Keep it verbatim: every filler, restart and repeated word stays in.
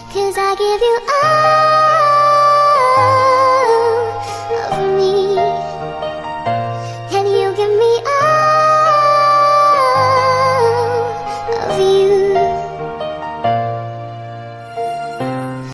'Cause I give you all of me, and you give me all of you.